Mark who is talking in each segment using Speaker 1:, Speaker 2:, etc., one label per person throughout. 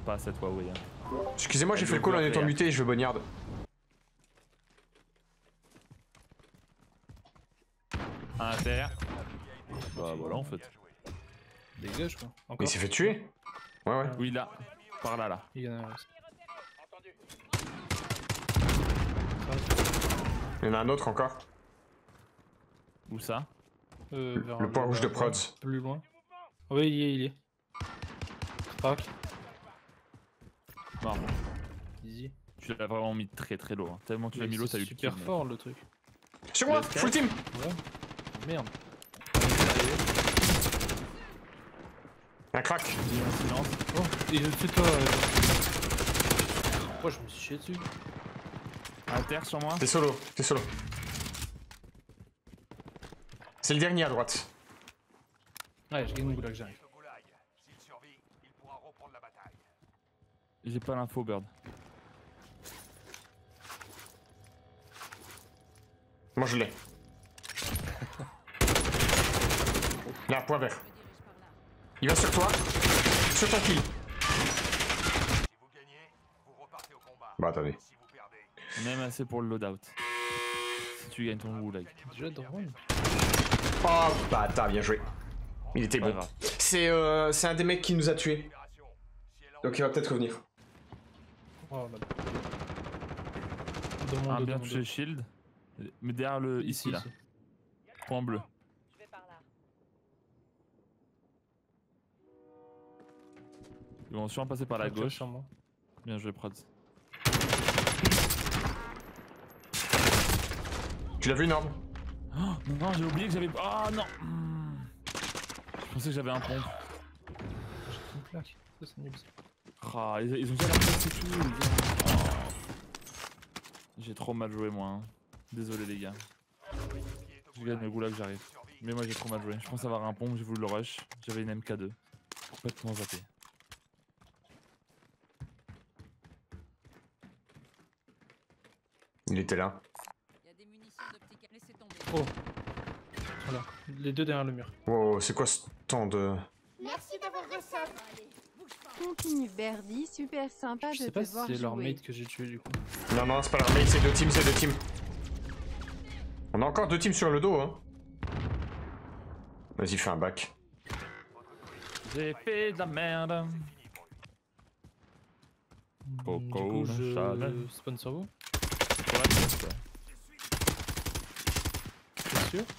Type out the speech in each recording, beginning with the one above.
Speaker 1: pas cette Huawei.
Speaker 2: Excusez-moi, j'ai fait le call en étant muté, je veux bonne yard.
Speaker 1: À l'intérieur. Bah voilà en fait.
Speaker 3: Dégage quoi. Encore.
Speaker 2: Il s'est fait tuer? Ouais, ouais.
Speaker 1: Oui, là. Par là, là.
Speaker 3: Il y en a un aussi.
Speaker 2: Il y en a un autre encore.
Speaker 1: Où ça?
Speaker 3: Vers
Speaker 2: Le point rouge de prods.
Speaker 3: Plus loin. Oui, il est. Crac.
Speaker 1: Non,
Speaker 3: Easy.
Speaker 1: tu l'as vraiment mis très très low. Hein. Tellement tu l'as mis low, t'as eu
Speaker 3: super
Speaker 1: kill,
Speaker 3: fort le truc.
Speaker 2: Sur moi, full team!
Speaker 3: Ouais. Oh, merde.
Speaker 2: Un crack.
Speaker 1: Il y a un silence.
Speaker 3: Oh, il est au-dessus de toi. Pourquoi je me suis chié dessus?
Speaker 1: À terre sur moi.
Speaker 2: T'es solo, t'es solo. C'est le dernier à droite.
Speaker 3: Ouais, je gagne mon goulag, j'arrive.
Speaker 1: J'ai pas l'info, Bird.
Speaker 2: Moi je l'ai. Là, point vert. Il va sur toi. Sur ton kill. Bah attendez.
Speaker 1: Même assez pour le loadout. Si tu gagnes ton goulag.
Speaker 3: Déjà drone.
Speaker 2: Oh bâtard, bien joué. Il était
Speaker 1: Pas
Speaker 2: bon.
Speaker 1: grave.
Speaker 2: C'est un des mecs qui nous a tués. Donc il va peut-être revenir.
Speaker 3: Oh là là.
Speaker 1: Un bien touché shield. Mais derrière le. Ici là. Point bleu. Ils vont sûrement passer par la gauche. Bien joué, Prods.
Speaker 2: Tu l'as vu, Norm?
Speaker 1: Oh, non, j'ai oublié que j'avais. Ah non! Je pensais que j'avais un pompe.
Speaker 3: Une plaque. Ça, c'est nul ça.
Speaker 1: Ah, ils ont déjà la place et tout, les gars. Oh. J'ai trop mal joué, moi. Hein. Désolé, les gars. Je gagne le goulag, j'arrive. Mais moi, j'ai trop mal joué. Je pense avoir un pompe, j'ai voulu le rush. J'avais une MK2. Complètement zappé.
Speaker 2: Il était là.
Speaker 3: Oh. Voilà. Les deux derrière le mur.
Speaker 2: Wow, c'est quoi ce temps de...
Speaker 4: Merci d'avoir reçu.
Speaker 5: Continue Berdy, super sympa
Speaker 3: Je
Speaker 5: de
Speaker 3: sais
Speaker 5: te
Speaker 3: pas si
Speaker 5: voir
Speaker 3: c'est leur
Speaker 5: jouer.
Speaker 3: mate que j'ai tué du coup.
Speaker 2: Non, non, c'est pas leur mate, c'est deux teams, c'est deux teams. On a encore deux teams sur le dos, hein. Vas-y, fais un back.
Speaker 1: J'ai fait de la merde.
Speaker 3: Du
Speaker 1: Coco,
Speaker 3: coup, je
Speaker 1: Chanel.
Speaker 3: spawn sur vous.
Speaker 1: Pour la tête, quoi.
Speaker 3: T'es sûr?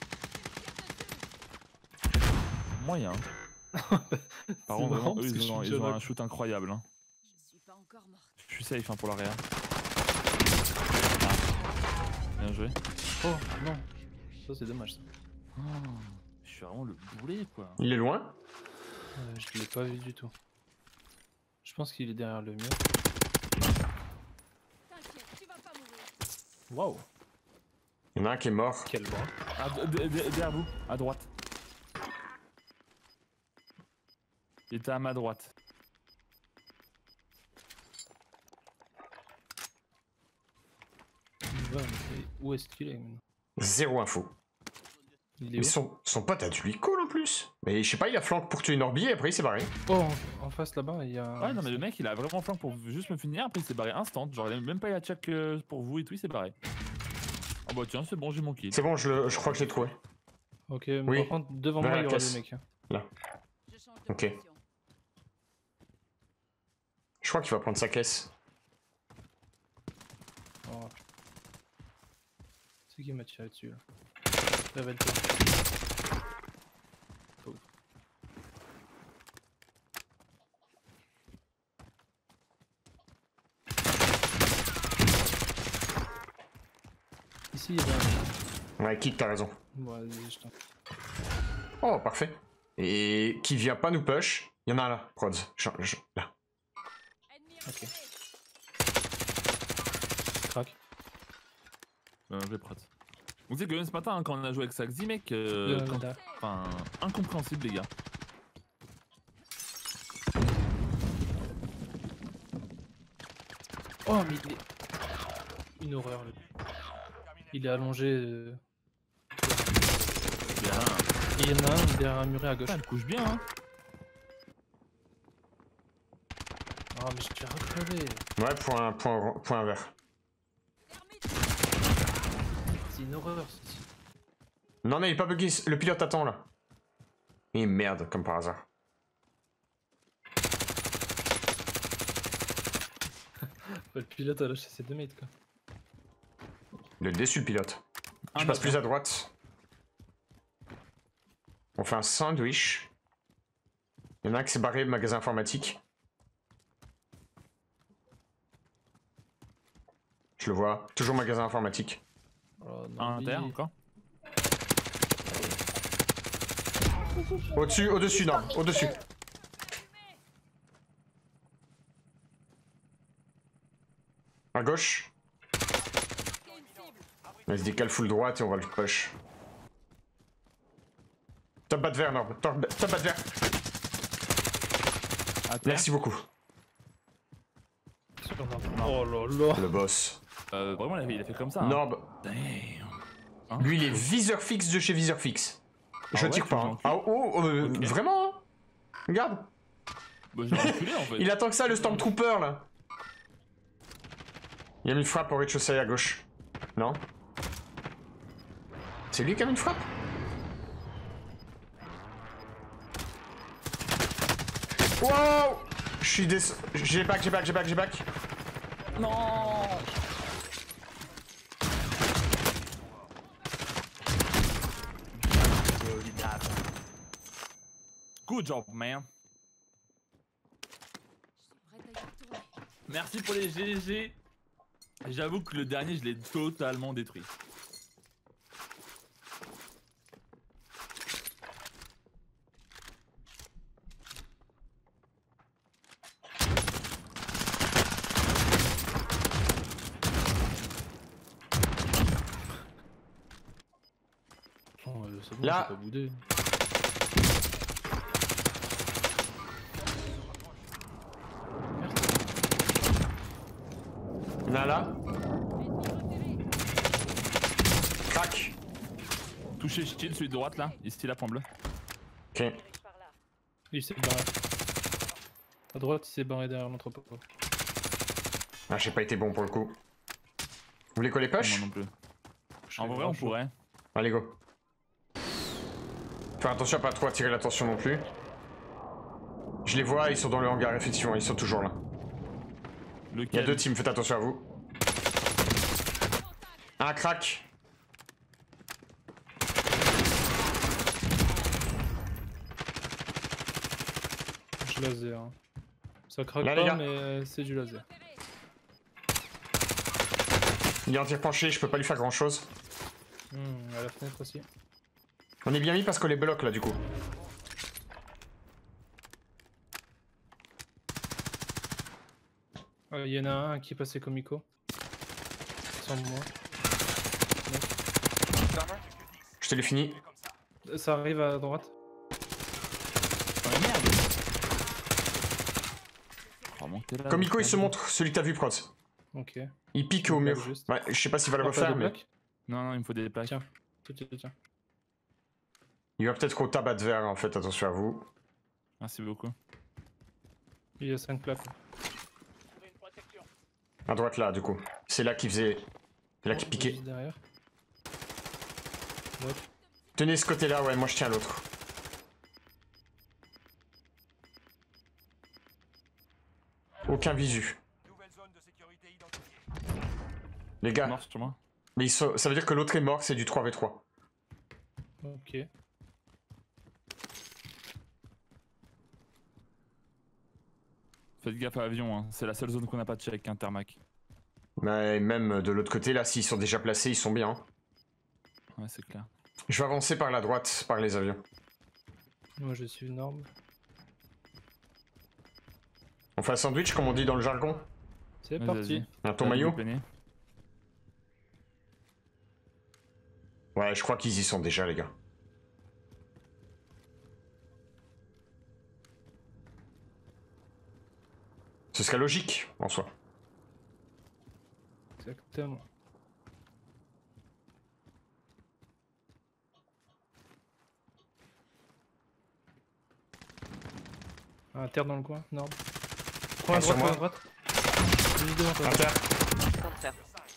Speaker 1: Moyen. Par contre, vraiment, eux, ils ont un shoot incroyable. Hein. Je suis safe hein, pour l'arrière. Ah. Bien joué.
Speaker 3: Oh non. Ça c'est dommage ça.
Speaker 1: Oh, je suis vraiment le boulet quoi.
Speaker 2: Il est loin?
Speaker 3: Je l'ai pas vu du tout. Je pense qu'il est derrière le mur. Waouh.
Speaker 2: Il y en a un qui est mort.
Speaker 3: Quel bras.
Speaker 1: Ah, derrière vous, à droite. Il était à ma droite.
Speaker 3: Où est-ce qu'il est maintenant?
Speaker 2: Zéro info.
Speaker 3: Il est
Speaker 2: Mais
Speaker 3: où?
Speaker 2: son pote a dû lui call en plus. Mais je sais pas, il a flank pour tuer une orbi et après il s'est barré.
Speaker 3: Oh, en face là-bas, il y a...
Speaker 1: Ouais, non mais le mec il a vraiment flank pour juste me finir, après il s'est barré instant. Genre il a même pas eu à check pour vous et tout, il s'est barré. Ah bah tiens, c'est bon, j'ai mon kill.
Speaker 2: C'est bon, je crois que je l'ai trouvé.
Speaker 3: Ok,
Speaker 2: Oui.
Speaker 3: par contre, devant
Speaker 2: Vers
Speaker 3: moi,
Speaker 2: la
Speaker 3: il y aura
Speaker 2: caisse.
Speaker 3: des mecs. Hein.
Speaker 2: Là. Ok. Je crois qu'il va prendre sa caisse.
Speaker 3: Oh. C'est qui m'a tiré dessus là? Révèle-toi. Oh. Ici, il y a un...
Speaker 2: Ouais, Kik, t'as raison.
Speaker 3: Bon, vas-y, je t'en...
Speaker 2: Oh, parfait. Et qui vient pas nous push. Il y en a un là, Prods. Là.
Speaker 3: Ok. Crac.
Speaker 1: J'ai prêt. Vous savez que même ce matin, hein, quand on a joué avec Saxy, mec, enfin, incompréhensible, les gars.
Speaker 3: Oh, mais il est... Une horreur, lui. Il est allongé...
Speaker 1: Bien.
Speaker 3: Il y en a un derrière un muret à gauche.
Speaker 1: Ça me couche bien, hein.
Speaker 3: Ah, mais je t'ai recrevé.
Speaker 2: Ouais, point vert.
Speaker 3: C'est une horreur, ceci.
Speaker 2: Non, il est pas bugué, le pilote attend là. Et merde, comme par hasard.
Speaker 3: Le pilote a lâché ses 2 mates, quoi.
Speaker 2: Le déçu, le pilote. Je passe plus à droite. On fait un sandwich. Il y en a un qui s'est barré, magasin informatique. Je le vois, toujours magasin informatique.
Speaker 3: Oh, non,
Speaker 1: Un inter encore.
Speaker 2: Au-dessus, au-dessus, non, au-dessus. À gauche. On se décale full droite et on va le push. Top bas de verre, Norb. Top bas de verre.
Speaker 1: À terre.
Speaker 2: Merci beaucoup.
Speaker 3: Sur Norb. Oh là là.
Speaker 2: Le boss.
Speaker 1: Vraiment, il a fait comme ça. Hein.
Speaker 2: Norb.
Speaker 1: Damn. Hein,
Speaker 2: Lui, il est viseur fixe de chez viseur fixe. Je
Speaker 1: ouais,
Speaker 2: tire
Speaker 1: tu
Speaker 2: pas.
Speaker 1: le
Speaker 2: Hein.
Speaker 1: manques.
Speaker 2: Ah,
Speaker 1: Ok.
Speaker 2: vraiment hein. Regarde.
Speaker 1: Bah, je l'ai reculé en fait.
Speaker 2: Il attend que ça, le Stormtrooper, là. Il y a une frappe au rez-de-chaussée à gauche. Non? C'est lui qui a mis une frappe? Wow! Je suis J'ai back.
Speaker 1: Non. Good job, man. Merci pour les GG. J'avoue que le dernier, je l'ai totalement détruit.
Speaker 3: Oh, c'est bon,
Speaker 2: Là.
Speaker 3: j'ai pas boudé.
Speaker 2: Il y en a là. Crac.
Speaker 1: Touché shield, celui de droite là, ici là, point bleu.
Speaker 2: Ok.
Speaker 3: Il s'est barré. À droite, il s'est barré derrière l'entrepôt.
Speaker 2: Ah, j'ai pas été bon pour le coup. Vous voulez coller
Speaker 1: Moi
Speaker 2: push?
Speaker 1: non plus.
Speaker 3: Je
Speaker 1: En
Speaker 3: l'ai
Speaker 1: vrai, on
Speaker 3: grand chaud.
Speaker 1: pourrait.
Speaker 2: Allez, go. Faire attention à pas trop attirer l'attention non plus. Je les vois, ils sont dans le hangar, effectivement, ils sont toujours là. Il y a
Speaker 1: Lequel?
Speaker 2: deux teams, faites attention à vous. Un crack.
Speaker 3: Je laser. Hein. Ça craque
Speaker 2: Là, les
Speaker 3: pas,
Speaker 2: gars.
Speaker 3: mais c'est du laser.
Speaker 2: Il est en tir penché, je peux pas lui faire grand chose.
Speaker 3: À la fenêtre aussi.
Speaker 2: On est bien mis parce qu'on les bloque là du coup.
Speaker 3: Il y en a un qui est passé comico. Sans moi.
Speaker 2: Je te l'ai fini.
Speaker 3: Ça arrive à droite.
Speaker 1: Oh merde. Oh, monter là,
Speaker 2: Comico il se
Speaker 1: merde.
Speaker 2: montre, celui que t'as vu Prod.
Speaker 3: Ok.
Speaker 2: Il pique au
Speaker 3: Il
Speaker 2: mur.
Speaker 3: bloque juste.
Speaker 2: Ouais, je sais pas s'il va le
Speaker 3: Ah, pas
Speaker 2: refaire
Speaker 3: de
Speaker 2: mais...
Speaker 3: bloc.
Speaker 1: Non, non, il me faut des plaques.
Speaker 3: Tiens. Tiens.
Speaker 2: Il va peut-être au tabac de verre en fait, attention à vous.
Speaker 1: Merci beaucoup.
Speaker 3: Il y a 5 plaques.
Speaker 2: À droite là du coup. C'est là qu'il faisait... C'est là qu'il piquait.
Speaker 3: Juste derrière. Bloc.
Speaker 2: Tenez ce côté là, ouais, moi je tiens l'autre. Aucun visu. Les gars,
Speaker 1: Mort sur moi.
Speaker 2: mais ça veut dire que l'autre est mort, c'est du 3v3.
Speaker 3: Ok.
Speaker 1: Faites gaffe à l'avion, hein. C'est la seule zone qu'on n'a pas de check, hein, Thermac.
Speaker 2: Mais même de l'autre côté là, s'ils sont déjà placés, ils sont bien.
Speaker 1: Ouais, c'est clair.
Speaker 2: Je vais avancer par la droite, par les avions.
Speaker 3: Moi je suis norme.
Speaker 2: On fait un sandwich comme on dit dans le jargon.
Speaker 3: C'est
Speaker 1: Vas-y,
Speaker 3: parti.
Speaker 1: vas-y.
Speaker 2: Un ton
Speaker 1: Vas-y,
Speaker 2: maillot.
Speaker 1: vous peinez.
Speaker 2: Ouais, je crois qu'ils y sont déjà les gars. Ce serait logique en soi.
Speaker 3: Exactement. Un terre dans le coin, norme. Point à
Speaker 2: sur
Speaker 3: droite,
Speaker 2: moi.
Speaker 3: point à droite. Juste devant toi.
Speaker 2: Inter.
Speaker 6: Contraire.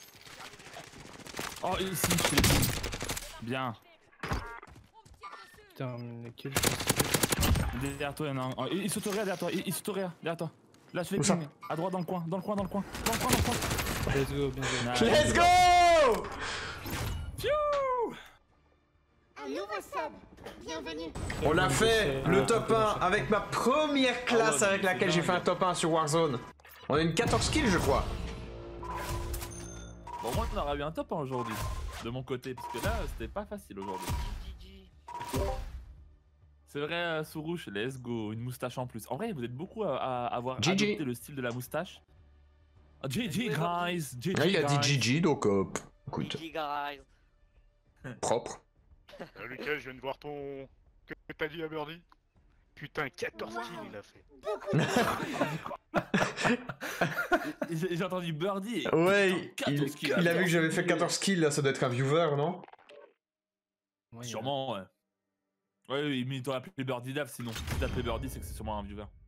Speaker 1: Oh, ici, chez les teams. Bien.
Speaker 3: Putain, lequel
Speaker 1: Derrière toi, il y en a un. Oh, il s'autoréa derrière toi. Il s'autoréa derrière toi. Là, je fais
Speaker 2: Où ça?
Speaker 1: ping. À droite, dans le coin. Dans le coin, dans le coin. Dans le coin, dans le coin.
Speaker 3: Let's go, bien joué.
Speaker 1: Nice.
Speaker 2: Let's go!
Speaker 4: Un nouveau sub. Bienvenue.
Speaker 2: On l'a fait, le top 1 avec ma première classe
Speaker 1: ouais,
Speaker 2: avec
Speaker 1: mais
Speaker 2: laquelle
Speaker 1: c'est
Speaker 2: j'ai fait un
Speaker 1: dingue.
Speaker 2: top 1 sur Warzone. On a une 14 kills, je crois.
Speaker 1: Bon, moi, on aurait eu un top 1 aujourd'hui. De mon côté, parce que là, c'était pas facile aujourd'hui. C'est vrai, Sourouche, let's go. Une moustache en plus. En vrai, vous êtes beaucoup à avoir
Speaker 2: GG.
Speaker 1: adopté le style de la moustache. Ah, GG, guys. GG,
Speaker 2: Ah, il a dit
Speaker 1: guys.
Speaker 2: GG, donc écoute,
Speaker 6: GG, guys.
Speaker 2: propre.
Speaker 7: Lucas, je viens de voir ton... Que t'as dit à Birdie? Putain, 14 kills il a fait.
Speaker 1: J'ai entendu Birdie. Et
Speaker 2: Ouais,
Speaker 1: putain, 14 kills.
Speaker 2: il a vu que j'avais fait 14 kills, là, ça doit être un viewer, non?
Speaker 3: Ouais,
Speaker 1: Sûrement, ouais. Ouais, mais il t'aurait appelé Birdie Dave sinon. Si t'as appelé Birdie, c'est que c'est sûrement un viewer.